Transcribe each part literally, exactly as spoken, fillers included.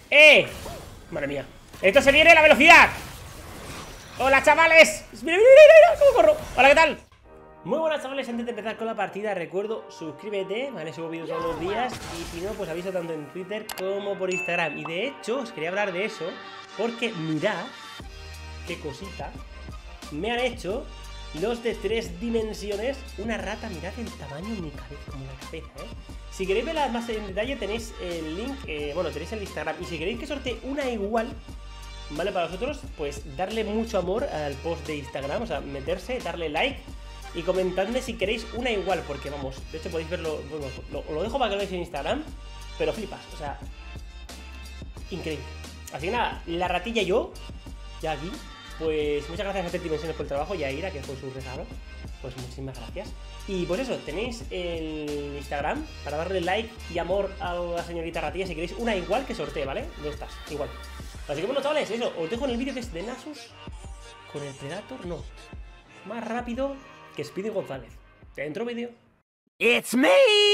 ¡Eh! Madre mía. Esto se viene la velocidad. Hola, chavales. Mira, mira, mira, mira, cómo corro. Hola, ¿qué tal? Muy buenas, chavales. Antes de empezar con la partida, recuerdo, suscríbete, ¿vale? Subo vídeos todos los días. Y si no, pues aviso tanto en Twitter como por Instagram. Y de hecho, os quería hablar de eso porque mirad qué cosita me han hecho los de tres dimensiones. Una rata, mirad el tamaño de mi cabeza, como la cabeza, ¿eh? Si queréis verlas más en detalle tenéis el link, eh, bueno, tenéis el Instagram. Y si queréis que sortee una igual, ¿vale? Para vosotros, pues darle mucho amor al post de Instagram. O sea, meterse, darle like y comentadme si queréis una igual. Porque vamos, de hecho podéis verlo, bueno, lo, lo dejo para que lo veáis en Instagram. Pero flipas, o sea, increíble. Así que nada, la ratilla y yo, ya aquí, pues muchas gracias a tres dimensiones por el trabajo. Y a Ira, que fue su regalo, pues muchísimas gracias. Y pues eso, tenéis el Instagram para darle like y amor a la señorita ratilla si queréis una igual que sortee, ¿vale? De estas, igual. Así que bueno, chavales, eso, os dejo en el vídeo que es de Nasus con el Predator, no, más rápido que Speedy González. Dentro vídeo. It's me.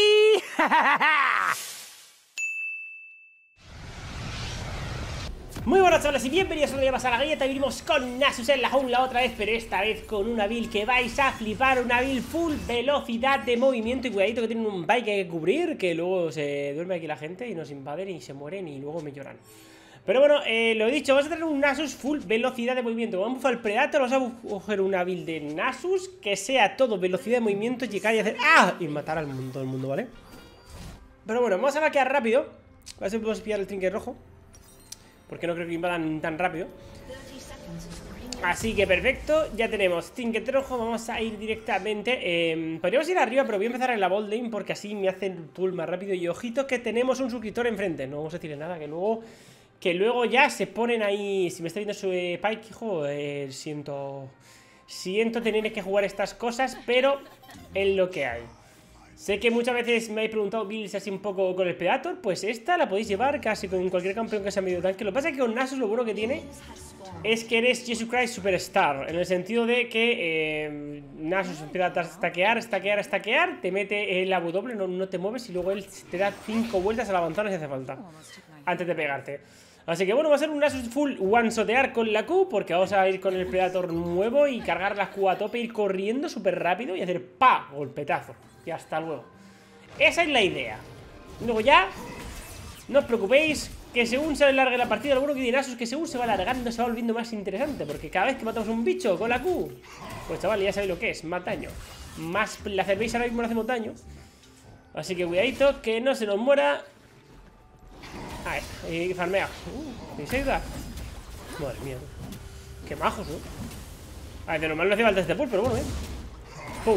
Muy buenas, chavales, y bienvenidos a una más a la galleta. Vivimos con Nasus en la jungla otra vez, pero esta vez con una build que vais a flipar. Una build full velocidad de movimiento. Y cuidadito que tienen un bike que hay que cubrir, que luego se duerme aquí la gente y nos invaden y se mueren y luego me lloran. Pero bueno, eh, lo he dicho, vamos a tener un Nasus full velocidad de movimiento. Vamos a al Predator, vamos a coger una build de Nasus que sea todo velocidad de movimiento, llegar y hacer ¡ah! Y matar al mundo, todo el mundo, ¿vale? Pero bueno, vamos a vaquear rápido. A ver si podemos pillar el trinket rojo, porque no creo que invadan tan rápido. Así que perfecto, ya tenemos trinket rojo. Vamos a ir directamente, eh, podríamos ir arriba, pero voy a empezar en la bot lane porque así me hacen pull más rápido. Y ojito que tenemos un suscriptor enfrente. No vamos a decirle nada, que luego Que luego ya se ponen ahí. Si me está viendo su eh, Pike, hijo, eh, siento Siento tener que jugar estas cosas, pero es lo que hay. Sé que muchas veces me habéis preguntado builds así un poco con el Predator. Pues esta la podéis llevar casi con cualquier campeón que sea medio tanque. Lo que pasa es que con Nasus lo bueno que tiene es que eres Jesus Christ Superstar, en el sentido de que eh, Nasus empieza a stackear, stackear, stackear, te mete la W, no, no te mueves y luego él te da cinco vueltas a la ventana si hace falta, antes de pegarte. Así que bueno, va a ser un Nasus full one-shotear con la Q, porque vamos a ir con el Predator nuevo y cargar la Q a tope, ir corriendo súper rápido y hacer ¡pa! Golpetazo. Y hasta luego. Esa es la idea. Luego ya, no os preocupéis, que según se alargue la partida, lo bueno que tiene Nasus es que según se va alargando se va volviendo más interesante, porque cada vez que matamos un bicho con la Q, pues chaval, ya sabéis lo que es, más daño. Más placer, veis, ahora mismo no hacemos daño. Así que cuidadito, que no se nos muera. Ah, y farmea. Uh, ¿y se da? Madre mía. Qué majos, ¿no? A ver, de normal no hace falta este pull, pero bueno, bien. Pum.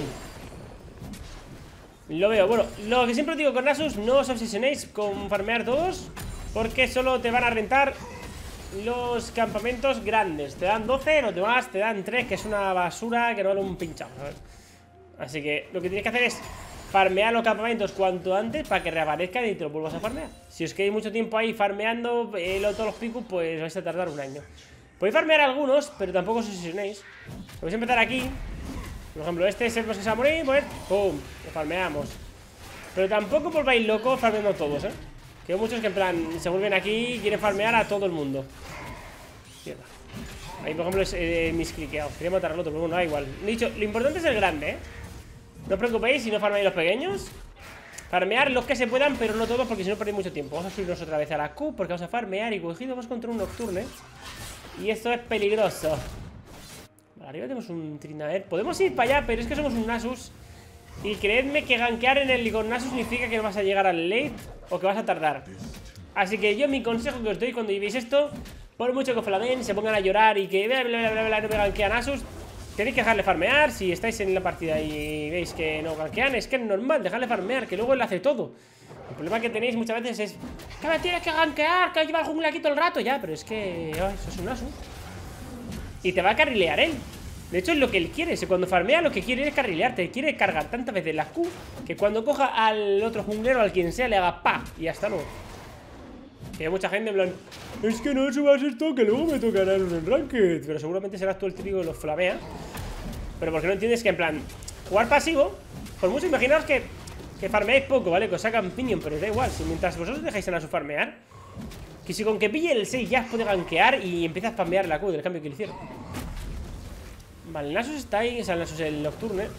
Lo veo, bueno, lo que siempre os digo con Nasus, no os obsesionéis con farmear todos, porque solo te van a rentar los campamentos grandes. Te dan doce, los demás te dan tres, que es una basura que no vale un pinchado, ¿sabes? Así que lo que tienes que hacer es farmear los campamentos cuanto antes para que reaparezcan y te lo vuelvas a farmear. Si os quedáis mucho tiempo ahí farmeando eh, todos los picos, pues vais a tardar un año. Podéis farmear algunos, pero tampoco os obsesionéis. Podéis empezar aquí. Por ejemplo, este es el que se va a morir, pues ¡pum! Lo farmeamos. Pero tampoco volváis locos farmeando todos, ¿eh? Que hay muchos que en plan se vuelven aquí y quieren farmear a todo el mundo. Mierda. Ahí, por ejemplo, es eh, miscliqueado. Quería matar al otro, pero bueno, da igual. He dicho, lo importante es el grande, ¿eh? No os preocupéis si no farmeáis los pequeños. Farmear los que se puedan, pero no todos, porque si no perdéis mucho tiempo. Vamos a subirnos otra vez a la Q, porque vamos a farmear y cogido vamos contra un Nocturne. Y esto es peligroso. Vale, arriba tenemos un Trinaer. Podemos ir para allá, pero es que somos un Nasus. Y creedme que gankear en el con Nasus significa que no vas a llegar al late o que vas a tardar. Así que yo mi consejo que os doy cuando llevéis esto, por mucho que flamen, se pongan a llorar y que bla bla bla bla, bla no me gankea Nasus, tenéis que dejarle farmear. Si estáis en la partida y veis que no gankean, es que es normal, dejarle farmear, que luego él hace todo. El problema que tenéis muchas veces es que me tienes que gankear, que lleva el jungla aquí todo el rato. Ya, pero es que oh, eso es un Nasus. Y te va a carrilear él. De hecho es lo que él quiere, cuando farmea lo que quiere es carrilearte. Quiere cargar tantas veces la Q que cuando coja al otro junglero, al quien sea, le haga pa y hasta luego. Que hay mucha gente en plan, es que no subas esto que luego me tocará en el ranked. Pero seguramente serás tú el trigo y los flamea. Pero porque no entiendes que en plan jugar pasivo, por mucho imaginaos que, que farmeáis poco, ¿vale? Que os sacan pinion, pero da igual. Si mientras vosotros dejáis a Nasus farmear, Que si con que pille el seis ya puede gankear y empieza a spamear la Q del cambio que le hicieron. Vale, el Nasus está ahí, o sea, el Nasus el Nocturne.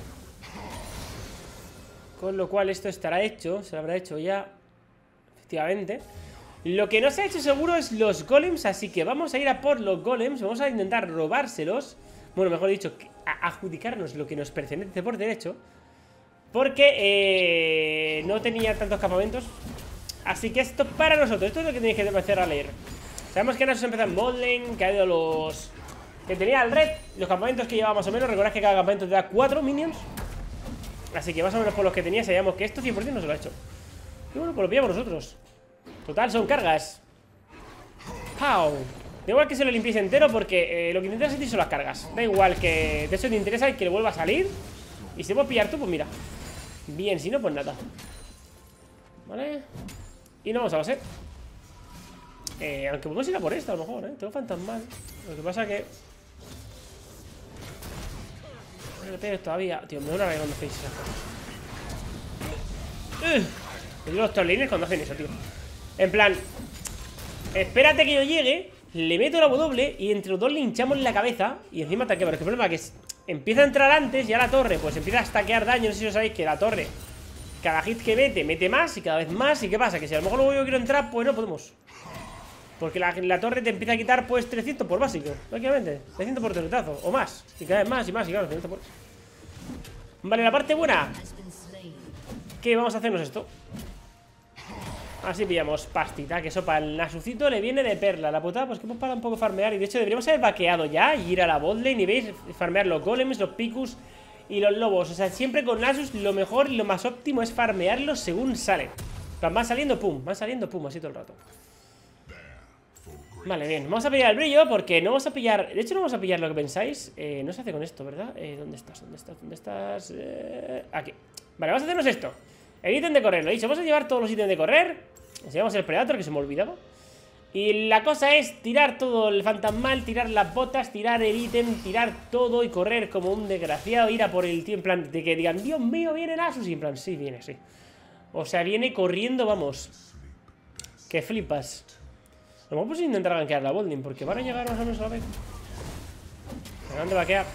Con lo cual esto estará hecho, se lo habrá hecho ya. Efectivamente. Lo que no se ha hecho seguro es los golems, así que vamos a ir a por los golems. Vamos a intentar robárselos. Bueno, mejor dicho, a adjudicarnos lo que nos pertenece por derecho. Porque eh, no tenía tantos campamentos. Así que esto para nosotros, esto es lo que tenéis que empezar a leer. Sabemos que Nasus empezó en botlane, que ha ido los... que tenía el red, los campamentos que llevaba más o menos. Recordad que cada campamento te da cuatro minions. Así que más o menos por los que tenía sabíamos que esto cien por cien no se lo ha hecho. Y bueno, pues lo pillamos nosotros. Total, son cargas. ¡Pau! Da igual que se lo limpies entero porque eh, lo que intentas sentir son las cargas. Da igual que... de hecho te interesa que le vuelva a salir. Y si te puedes pillar tú, pues mira. Bien, si no, pues nada. Vale. Y no vamos a base. Eh, aunque podemos ir a por esta a lo mejor, ¿eh? Tengo fantasmal. Lo que pasa que... no le pegues todavía. Tío, me da una vez cuando hacéis esas cosas. Uh, los trollines cuando hacen eso, tío. En plan... espérate que yo llegue, le meto la W y entre los dos le hinchamos la cabeza y encima ataque. Pero es que el problema es que es, empieza a entrar antes y a la torre pues empieza a stackear daño. No sé si os sabéis que la torre, cada hit que mete, mete más y cada vez más. ¿Y qué pasa? Que si a lo mejor luego yo quiero entrar, pues no podemos. Porque la, la torre te empieza a quitar pues trescientos por básico, básicamente, trescientos por torretazo, o más. Y cada vez más y más y claro, trescientos por... Vale, la parte buena. ¿Qué vamos a hacernos esto? Así pillamos pastita, que eso para el Nasucito le viene de perla. La putada, pues que hemos parado un poco de farmear. Y de hecho deberíamos haber vaqueado ya y ir a la botlane. Y veis, farmear los golems, los picus y los lobos. O sea, siempre con Nasus lo mejor y lo más óptimo es farmearlos según salen. Van saliendo, pum, van saliendo, pum, así todo el rato. Vale, bien, vamos a pillar el brillo porque no vamos a pillar... de hecho no vamos a pillar lo que pensáis. eh, No se hace con esto, ¿verdad? Eh, ¿Dónde estás? ¿Dónde estás? ¿Dónde estás? Eh, aquí. Vale, vamos a hacernos esto. El ítem de correr, lo he dicho, vamos a llevar todos los ítems de correr. Nos llevamos el Predator, que se me olvidaba. Y la cosa es tirar todo el fantasmal, tirar las botas, tirar el ítem, tirar todo y correr como un desgraciado. Ir a por el tío en plan de que digan, Dios mío, viene Nasus. Y en plan, sí, viene, sí. O sea, viene corriendo, vamos. Que flipas. A lo mejor pues intentar gankear la botlane, porque van a llegar más o menos a la vez. ¿A dónde va a quedar?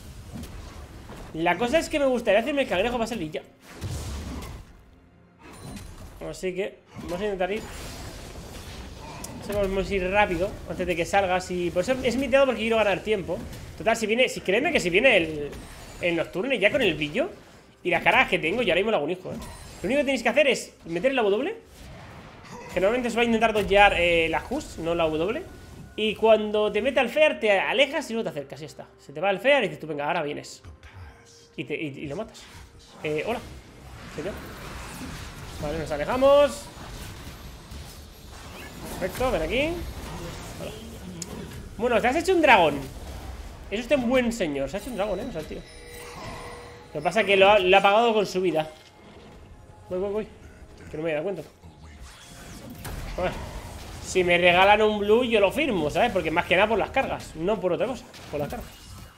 La cosa es que me gustaría hacerme el cangrejo para salir ya. Así que vamos a intentar ir. Vamos a ir rápido antes de que salga. Si... por eso es miteado porque quiero ganar tiempo. Total, si viene, si créeme que si viene el, el Nocturne ya con el brillo y las cargas que tengo, ya ahora mismo lo hago un hijo, ¿eh? Lo único que tenéis que hacer es meter la W. Que normalmente se va a intentar dodgear eh, la Qs, no la W. Y cuando te mete al Fear te alejas y no te acercas, ya está. Se te va el Fear y dices tú, venga, ahora vienes. Y, te, y, y lo matas. Eh, hola, señor. Vale, nos alejamos. Perfecto, ven aquí. Hola. Bueno, te has hecho un dragón. Eso está un buen señor. Se ha hecho un dragón, eh, o sea, tío. Lo que pasa es que lo ha, lo ha pagado con su vida. Voy, voy, voy. Que no me he dado cuenta. Bueno, si me regalan un blue yo lo firmo, ¿sabes? Porque más que nada por las cargas, no por otra cosa, por las cargas.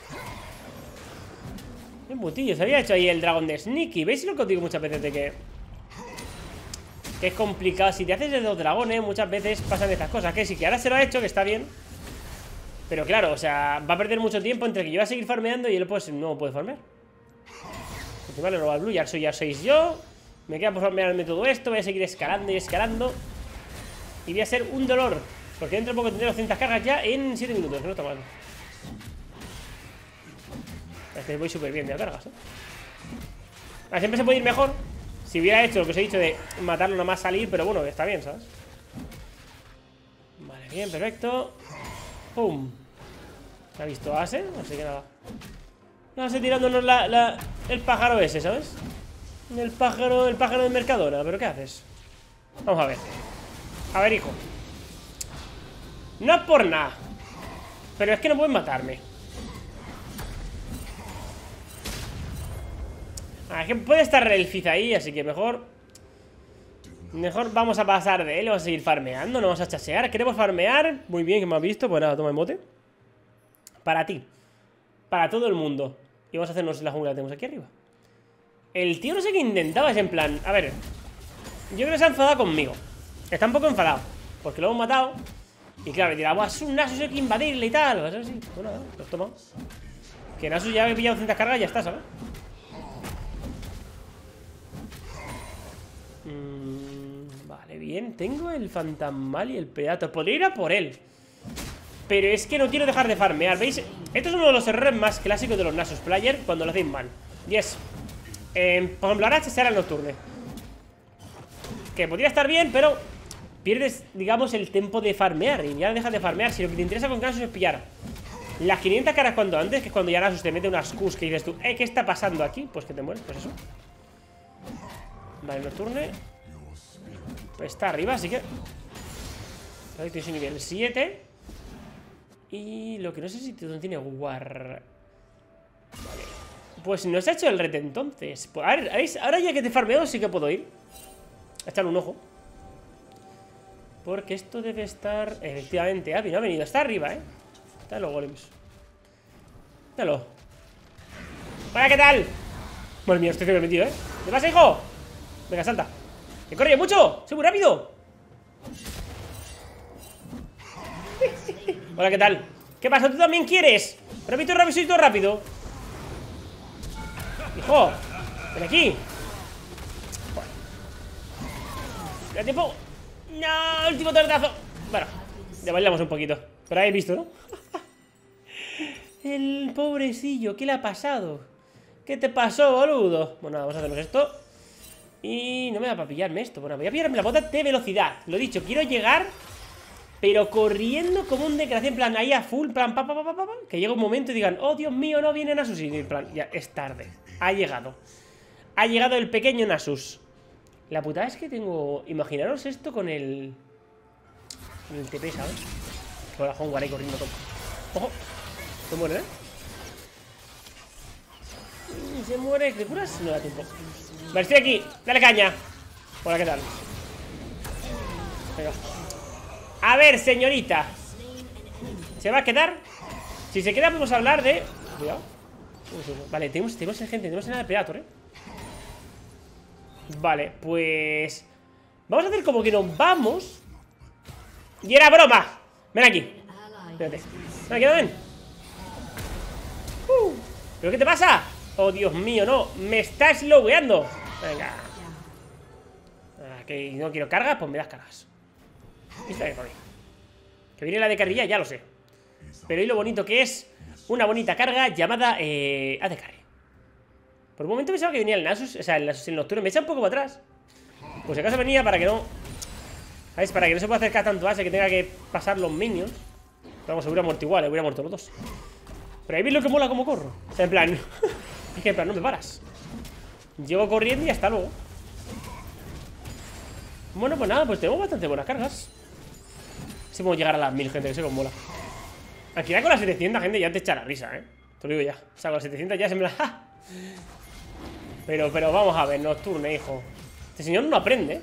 Qué putillo, se había hecho ahí el dragón de Sneaky. ¿Veis lo que os digo muchas veces de que que es complicado? Si te haces de dos dragones muchas veces pasan estas cosas. Que sí, que ahora se lo ha hecho, que está bien. Pero claro, o sea, va a perder mucho tiempo entre que yo voy a seguir farmeando y él pues no puede farmear. Encima le roba el blue, ya soy ya seis yo. Me queda por farmearme todo esto, voy a seguir escalando y escalando. Y voy a ser un dolor, porque dentro de poco tendré doscientas cargas ya en siete minutos, que no está mal. Es que voy súper bien de cargas, ¿eh? Ah, siempre se puede ir mejor si hubiera hecho lo que os he dicho de matarlo nada más salir, pero bueno, está bien, ¿sabes? Vale, bien, perfecto. Pum. ¿Se ha visto Ase? Así que nada. Ase tirándonos la, la, el pájaro ese, ¿sabes? El pájaro, el pájaro de Mercadona, ¿pero qué haces? Vamos a ver. A ver, hijo. No es por nada, pero es que no pueden matarme. Ah, es que puede estar el Fizz ahí, así que mejor Mejor vamos a pasar de él. Vamos a seguir farmeando, no vamos a chasear. ¿Queremos farmear? Muy bien, que me has visto. Pues nada, toma el mote. Para ti, para todo el mundo. Y vamos a hacernos la jungla que tenemos aquí arriba. El tío no sé qué intentaba, es en plan, a ver, yo creo que se ha enfadado conmigo. Está un poco enfadado. porque lo hemos matado. Y claro, me dirá, buah, es un Nasus, hay que invadirle y tal. O sea, sí. Bueno, nada, los toma. Que Nasus ya he pillado cientas cargas y ya está, ¿sabes? Mm, vale, bien. Tengo el fantasmal y el Predator. Podría ir a por él, pero es que no quiero dejar de farmear. ¿Veis? Esto es uno de los errores más clásicos de los Nasus Player cuando lo hacen mal. Y es, eh, por ejemplo, ahora será el Nocturne, que podría estar bien, pero pierdes, digamos, el tiempo de farmear. Y ya dejas de farmear. Si lo que te interesa con Nasus es pillar las quinientas caras cuando antes, que es cuando ya Nasus te mete unas Qs que dices tú, eh, ¿qué está pasando aquí? Pues que te mueres, pues eso. Vale, Nocturne pues está arriba, así que ahí tienes nivel siete. Y lo que no sé si tiene War. Vale, pues no se ha hecho el rete entonces. Pues, a ver, ¿veis? Ahora ya que te he farmeado sí que puedo ir a echarle un ojo, porque esto debe estar... Efectivamente, Abby no ha venido, está arriba, eh. Están los golems. Míralo. Hola, ¿qué tal? Madre mía, estoy metido, eh. ¿Qué pasa, hijo? Venga, salta. ¡Que corre mucho! ¡Soy muy rápido! Hola, ¿qué tal? ¿Qué pasa? ¿Tú también quieres? Rápido, rápido, soy todo rápido. Hijo, ven aquí. Bueno. ¿Da tiempo? No, último tortazo. Bueno, ya bailamos un poquito. Pero habéis visto, ¿no? El pobrecillo, ¿qué le ha pasado? ¿Qué te pasó, boludo? Bueno, vamos a hacernos esto. Y no me da para pillarme esto. Bueno, voy a pillarme la bota de velocidad. Lo dicho, quiero llegar, pero corriendo como un desgraciado. En plan, ahí a full, plan, pa, pa, pa, pa, pa, que llegue un momento y digan, oh, Dios mío, no viene Nasus. Y en plan, ya, es tarde. Ha llegado. Ha llegado el pequeño Nasus. La putada es que tengo... Imaginaros esto con el... Con el T P, ¿sabes? Con la Honguar ahí corriendo todo. ¡Ojo! Se muere, ¿eh? Se muere. ¿Te curas? No da tiempo. Vale, estoy aquí. Dale caña. Hola, ¿qué tal? Venga. A ver, señorita. ¿Se va a quedar? Si se queda podemos hablar de... Cuidado. Vale, tenemos, tenemos gente. Tenemos nada de Predator, ¿eh? Vale, pues... Vamos a hacer como que nos vamos. Y era broma. Ven aquí. Espérate. Ven aquí, ven. Uh, ¿Pero qué te pasa? Oh, Dios mío, no. Me está slowweando. Venga. Ah, que no quiero cargas, pues me das cargas. Está bien por ahí. Que viene la de carrilla, ya lo sé. Pero y lo bonito que es una bonita carga llamada eh, A D Carry. Por un momento pensaba que venía el Nasus. O sea, el Nasus, el Nocturne. Me echa un poco para atrás. Pues si acaso venía para que no... ¿Sabes? Para que no se pueda acercar tanto a ese, que tenga que pasar los minions. Pero vamos, se hubiera muerto igual, eh, hubiera muerto los dos. Pero ahí veis lo que mola como corro. O sea, en plan... es que en plan, no me paras. Llego corriendo y hasta luego. Bueno, pues nada, pues tenemos bastante buenas cargas. Si podemos llegar a las mil, gente, que se nos mola. Aquí ya con las setecientas, gente, ya te echa la risa, eh. Te lo digo ya. O sea, con las setecientas ya se me la... Pero, pero vamos a ver, Nocturne, hijo. Este señor no aprende.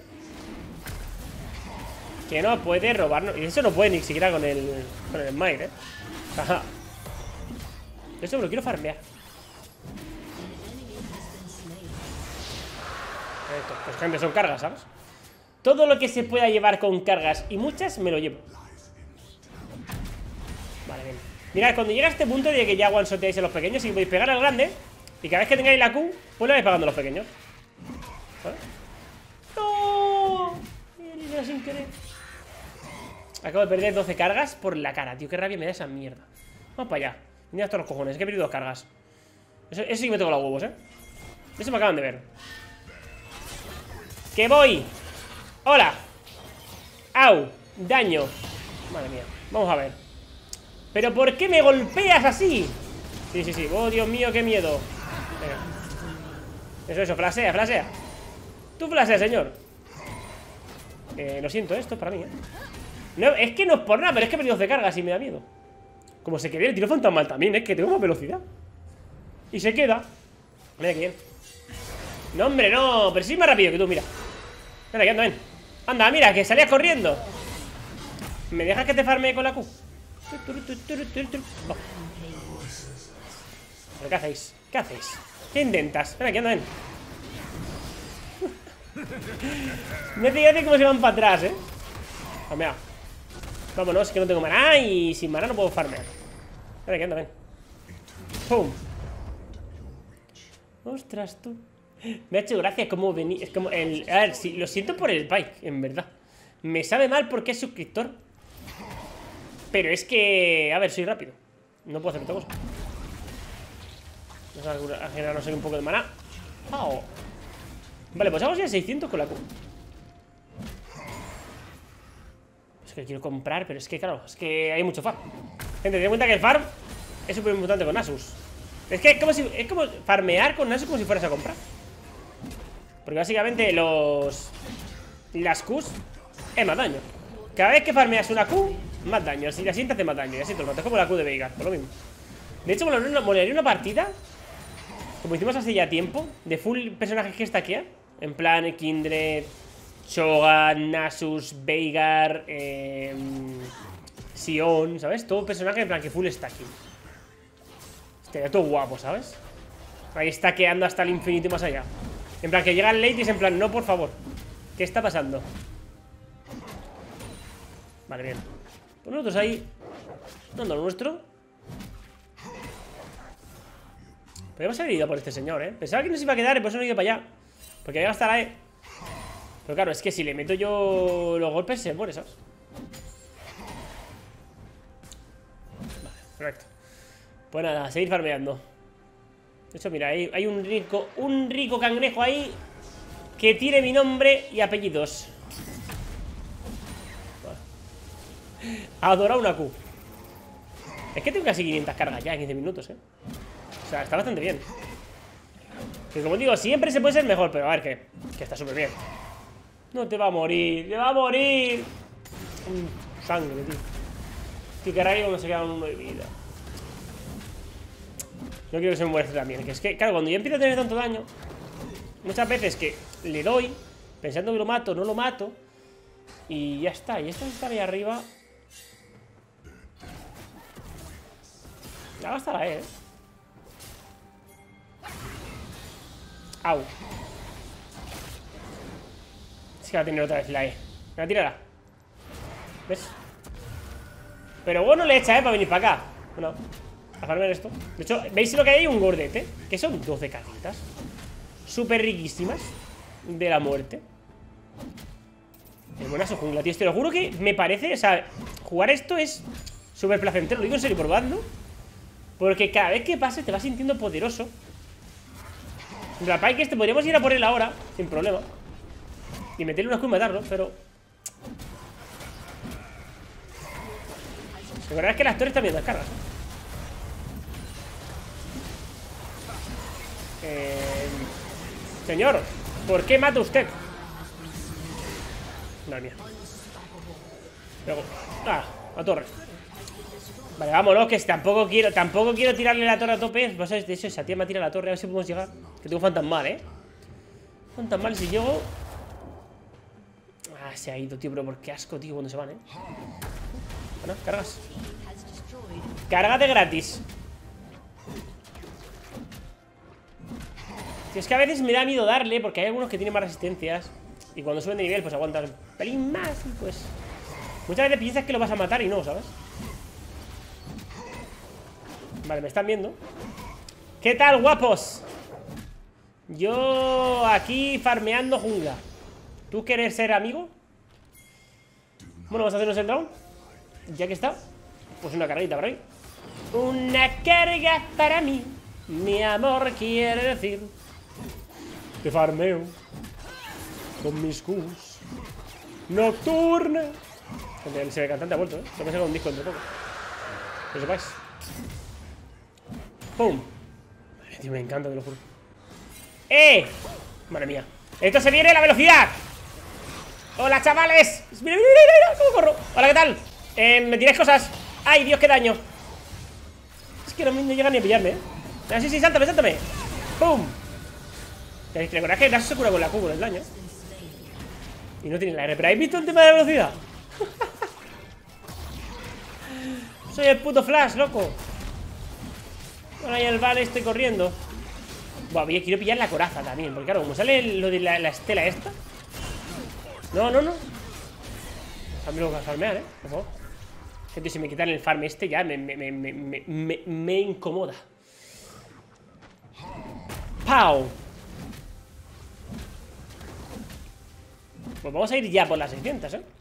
Que no puede robarnos. Y eso no puede ni siquiera con el... Con el Smite, eh. Ajá. Eso me lo quiero farmear. Esto, pues gente, son cargas, ¿sabes? Todo lo que se pueda llevar con cargas y muchas, me lo llevo. Vale, bien. Mirad, cuando llega a este punto de que ya one-shoteáis a los pequeños y podéis pegar al grande, y cada vez que tengáis la Q, pues le vais pagando a los pequeños. ¿Vale? ¡No! Mira, sin querer. Acabo de perder doce cargas por la cara, tío. Qué rabia me da esa mierda. Vamos para allá. Mira estos los cojones, que he perdido dos cargas. Eso, eso sí que me toco los huevos, eh. Eso me acaban de ver. ¡Que voy! ¡Hola! ¡Au! Daño. Madre mía. Vamos a ver. ¿Pero por qué me golpeas así? Sí, sí, sí. ¡Oh, Dios mío, qué miedo! Venga. Eso, eso. Flasea, flasea. Tú flasea, señor. Eh, lo siento, esto es para mí, eh. No, es que no es por nada, pero es que he perdido doce cargas y me da miedo. Como se quede el tiro fantasmal también, es que tengo más velocidad. Y se queda. Mira quién. No, hombre, no. Pero sí es más rápido que tú, mira. Ven aquí, anda, ven. Anda, mira, que salías corriendo. ¿Me dejas que te farme con la Q? Oh. ¿Pero qué hacéis? ¿Qué hacéis? ¿Qué intentas? Ven aquí, anda, ven. Me fíjate cómo se van para atrás, eh. Oh, mira. Vámonos, que no tengo maná y sin maná no puedo farmear. Ven, que anda, ven. ¡Pum! Ostras, tú. Me ha hecho gracia cómo venir. Es como el. A ver, sí, lo siento por el Pike, en verdad. Me sabe mal porque es suscriptor. Pero es que. A ver, soy rápido. No puedo hacer otra cosa. Vamos a generarnos ahí un poco de maná. Oh. Vale, pues vamos a ir a seiscientos con la Q. Es que quiero comprar, pero es que claro, es que hay mucho farm. Gente, ten en cuenta que el farm es súper importante con Nasus. Es que es como si. Es como farmear con Nasus como si fueras a comprar. Porque básicamente los. Las Qs es más daño. Cada vez que farmeas una Q, más daño. Si la siguiente hace más daño. Y así todo el rato. Es como la Q de Veigar, por lo mismo. De hecho, me molaría una partida, como hicimos hace ya tiempo, de full personajes que stackean. En plan, Kindred, Shogun, Nasus, Veigar, eh, Sion, ¿sabes? Todo personaje en plan que full stacking. Estaría todo guapo, ¿sabes? Ahí stackeando hasta el infinito y más allá. En plan, que llega el late y es en plan, no, por favor. ¿Qué está pasando? Vale, bien. Pues nosotros ahí dando lo nuestro. Podríamos haber ido por este señor, ¿eh? Pensaba que no se iba a quedar y por eso no he ido para allá. Porque ahí va a estar ahí. Pero claro, es que si le meto yo los golpes se muere, ¿sabes? Vale, perfecto. Pues nada, a seguir farmeando. De hecho, mira, hay, hay un rico Un rico cangrejo ahí que tiene mi nombre y apellidos. Vale. Adora una Q. Es que tengo casi quinientas cargas ya en quince minutos, eh. O sea, está bastante bien. Que como digo, siempre se puede ser mejor. Pero a ver, que, que está súper bien. No te va a morir, te va a morir. Mm, sangre, tío. Que caray cuando se queda uno de vida. No quiero que se me muera también. Que es que, claro, cuando yo empiezo a tener tanto daño, muchas veces que le doy pensando que lo mato, no lo mato. Y ya está, y esta está ahí arriba. La va a estar ahí, eh. Au. Es que va a tener otra vez la E. Venga, tírala. ¿Ves? Pero bueno le echa, eh, para venir para acá. Bueno, a farmear esto. De hecho, ¿veis lo que hay? Un gordete. Que son doce carritas súper riquísimas de la muerte. Es buena su jungla, tío. Te lo juro que me parece, o sea, jugar esto es súper placentero. Lo digo en serio, probadlo. Porque cada vez que pase te vas sintiendo poderoso. La Pike este podríamos ir a por él ahora, sin problema. Y meterle una Q y matarlo, pero... La verdad es que las torres también las cargas, ¿eh? Eh... Señor, ¿por qué mata usted? Madre mía. Luego... Ah, la torre. Vale, vámonos, que tampoco quiero Tampoco quiero tirarle la torre a tope. Pues de eso, esa tía me tira la torre, a ver si podemos llegar. Que tengo fantasmal, eh Fantasmal si llego. Ah, se ha ido, tío, pero por qué asco, tío, cuando se van, eh Bueno, cargas. Cárgate gratis. Tío, es que a veces me da miedo darle, porque hay algunos que tienen más resistencias. Y cuando suben de nivel, pues aguantan un pelín más. Y pues muchas veces piensas que lo vas a matar y no, ¿sabes? Vale, me están viendo. ¿Qué tal, guapos? Yo aquí farmeando jungla. ¿Tú quieres ser amigo? Bueno, vamos a hacernos el round. Ya que está, pues una carguita para mí. Una carga para mí. Mi amor quiere decir que farmeo con mis Qs nocturna. Se ve cantante ha vuelto, ¿eh? Se me ha sacado un disco entre poco. Que lo sepáis. ¡Pum! Madre, tío, me encanta, te lo juro. ¡Eh! Madre mía. ¡Esto se viene la velocidad! ¡Hola, chavales! ¡Mira, mira, mira, mira! ¿Cómo corro? ¡Hola, qué tal! Eh, ¿me tiráis cosas? ¡Ay, Dios, qué daño! Es que no, no llega ni a pillarme, ¿eh? Ah, sí, sí, sáltame, sáltame. ¡Pum! Recordad que Nasus se cura con la Q, con el daño. Y no tiene la R. ¿Pero habéis visto el tema de la velocidad? Soy el puto Flash, loco. Bueno, ahí el vale, estoy corriendo. Buah, quiero pillar la coraza también. Porque claro, como sale lo de la, la estela esta. No, no, no. Déjame farmear, eh, por favor. Gente, si me quitan el farm este ya me, me, me, me, me, me incomoda. ¡Pau! Pues vamos a ir ya por las seiscientas, ¿eh?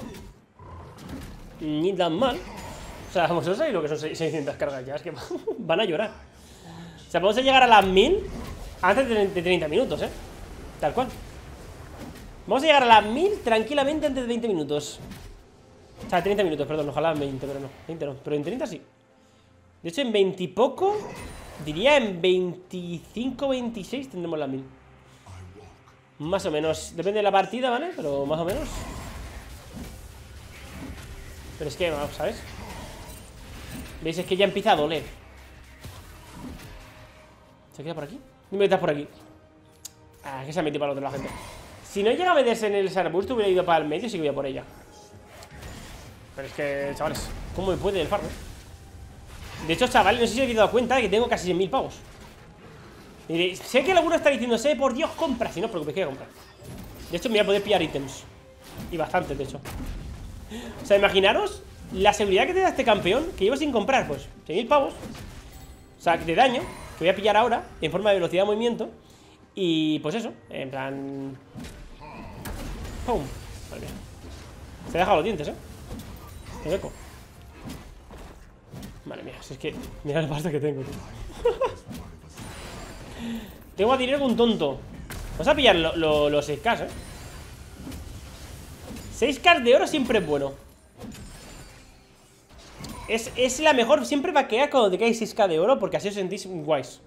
Ni tan mal. O sea, vamos a saber lo que son seiscientas cargas ya. Es que van a llorar. O sea, vamos a llegar a las mil antes de treinta minutos, ¿eh? Tal cual. Vamos a llegar a las mil tranquilamente antes de veinte minutos. O sea, treinta minutos, perdón, ojalá en veinte, pero no, veinte no, pero en treinta sí. De hecho, en veinte y poco, diría en veinticinco, veintiséis tendremos las mil. Más o menos, depende de la partida, ¿vale? Pero más o menos. Pero es que, ¿sabes? ¿Veis? Es que ya empieza a doler. ¿Se queda por aquí? No me metas por aquí. Ah, que se ha metido para el otro la gente. Si no llega a meterse en el arbusto, hubiera ido para el medio y sí que voy a por ella. Pero es que, chavales, ¿cómo me puede el farm? De hecho, chavales, no sé si os habéis dado cuenta de que tengo casi cien mil pavos. Y diréis, sé que alguno está diciendo, sé, por Dios, compra. Si no os preocupéis, que voy a comprar. De hecho, me voy a poder pillar ítems. Y bastantes, de hecho. O sea, imaginaros la seguridad que te da este campeón, que llevo sin comprar, pues, cien mil pavos. O sea, de daño, que voy a pillar ahora, en forma de velocidad de movimiento. Y pues eso, en plan... ¡Pum! Vale, mira. Se ha dejado los dientes, ¿eh? Qué beco. Vale, mira, si es que... Mira la pasta que tengo, tío. Tengo a dinero con un tonto. Vamos a pillar lo, lo, los seis K, ¿eh? seis K de oro siempre es bueno. Es, es la mejor. Siempre vaquea cuando te caes seis K de oro, porque así os sentís guays.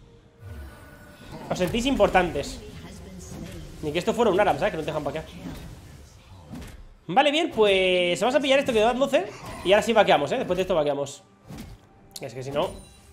Os sentís importantes. Ni que esto fuera un Aram, ¿sabes? Que no te dejan vaquear. Vale, bien, pues vamos a pillar esto que da doce. Y ahora sí vaqueamos, ¿eh? Después de esto vaqueamos. Es que si no...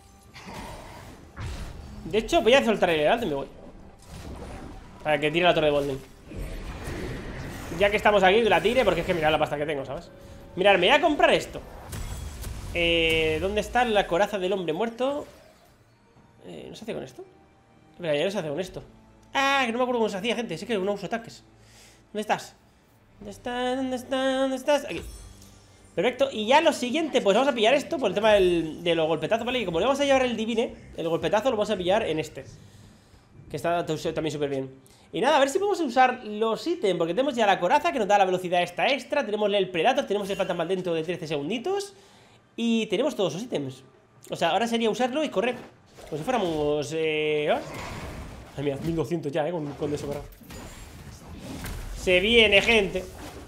De hecho, voy a soltar el heraldo y me voy. Para que tire la torre de Bolden. Ya que estamos aquí, que la tire, porque es que mirad la pasta que tengo, ¿sabes? Mirad, me voy a comprar esto. Eh, ¿Dónde está la coraza del hombre muerto? Eh, ¿No se hace con esto? Mira, ya no se hace con esto. Ah, que no me acuerdo cómo se hacía, gente. Sí que no uso ataques. ¿Dónde estás? ¿Dónde estás? ¿Dónde estás? ¿Dónde estás? Aquí. Perfecto. Y ya lo siguiente, pues vamos a pillar esto por el tema del, de los golpetazos, ¿vale? Y como le vamos a llevar el divine, el golpetazo lo vamos a pillar en este. Que está también súper bien. Y nada, a ver si podemos usar los ítems. Porque tenemos ya la coraza que nos da la velocidad esta extra. Tenemos el predator, tenemos el fantasma dentro de trece segunditos. Y tenemos todos los ítems. O sea, ahora sería usarlo y correr. Como si fuéramos... Eh... Ay, mira, mil doscientos ya, eh, con, con eso para. Se viene, gente.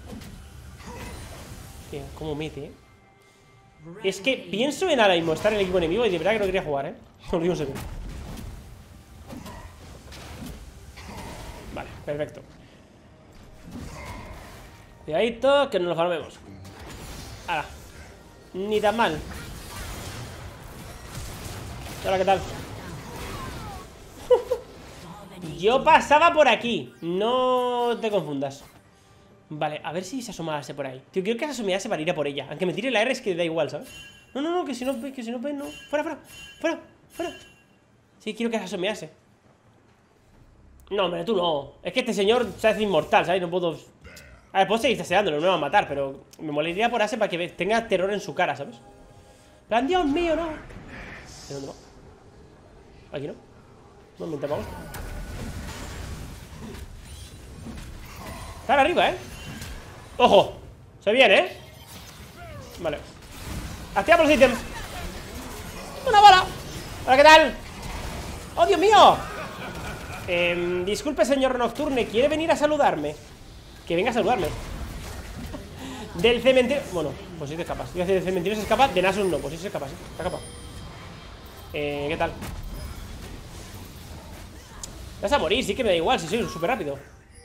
Tío, cómo mete, eh. Es que pienso en ahora mismo estar en el equipo enemigo y de verdad que no quería jugar, eh. No lo digo en serio. Vale, perfecto. Cuidadito, que no nos farmemos. Ahora. Ni tan mal. Hola, ¿qué tal? Yo pasaba por aquí. No te confundas. Vale, a ver si se asomase por ahí. Tío, quiero que se asomase para ir a por ella. Aunque me tire la R es que da igual, ¿sabes? No, no, no, que si no, que si no, pues no. Fuera, fuera, fuera, fuera. Sí, quiero que se asomase. No, hombre, tú no. Es que este señor se hace inmortal, ¿sabes? No puedo... A ver, puedo seguir taseándolo, no me va a matar, pero me molaría por Ase para que tenga terror en su cara, ¿sabes? Plan, Dios mío, no. ¿De dónde va? Aquí no. No, me tapamos. Están arriba, ¿eh? ¡Ojo! Se viene, ¿eh? Vale. Activamos los ítems. ¡Una bola! Hola, ¿qué tal? ¡Oh, Dios mío! Eh, disculpe, señor Nocturne, ¿quiere venir a saludarme? Que venga a saludarme. Del cementerio... Bueno, pues sí te escapas. Iba a decir, del cementerio se escapa, de Nasus no. Pues sí se escapa, sí, se escapa. Eh, ¿qué tal? Vas a morir, sí que me da igual, si soy súper rápido.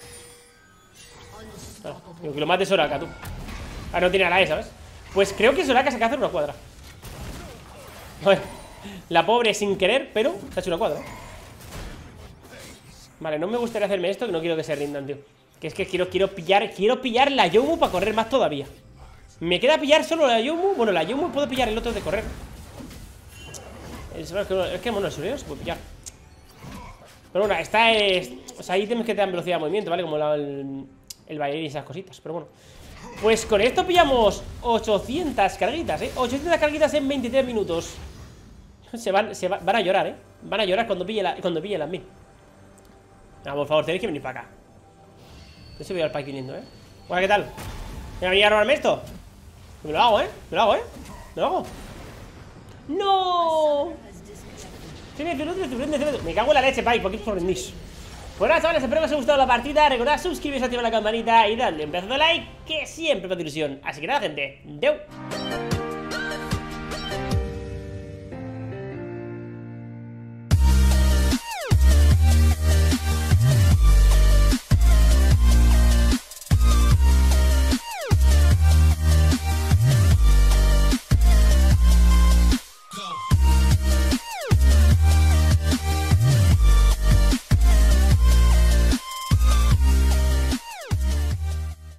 Claro, digo, que lo mates Soraka, tú. Ah, no tiene a la E, ¿sabes? Pues creo que Soraka se acaba de hacer una cuadra. A ver, la pobre sin querer, pero se ha hecho una cuadra. Vale, no me gustaría hacerme esto, que no quiero que se rindan, tío. Que es que quiero, quiero pillar, quiero pillar la Yomu para correr más todavía. Me queda pillar solo la Yomu. Bueno, la Yomu puedo pillar el otro de correr. Es, es que, es que bueno, el Sureo se puede pillar. Pero bueno, esta es... O sea, ítems que te dan velocidad de movimiento, ¿vale? Como la, el, el bailar y esas cositas. Pero bueno, Pues con esto pillamos ochocientas carguitas, ¿eh? ochocientas carguitas en veintitrés minutos. Se van, se va, van a llorar, ¿eh? Van a llorar cuando pille la, cuando pille la mí. Ah, por favor, tenéis que venir para acá. Yo se voy al pack viniendo, ¿eh? Hola, ¿qué tal? ¿Me va a venir a robarme esto? Me lo hago, ¿eh? Me lo hago, ¿eh? Me lo hago. ¡No! Me cago en la leche, Pai, porque es por rendís. Pues nada, chavales, espero que os haya gustado la partida. Recordad suscribiros, activar la campanita y darle un pedazo de like, que siempre me hace ilusión. Así que nada, gente, deu.